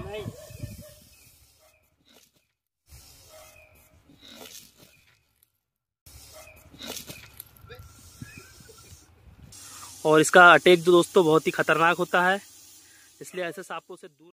और इसका अटैक जो दोस्तों बहुत ही खतरनाक होता है, इसलिए ऐसे सांपों से दूर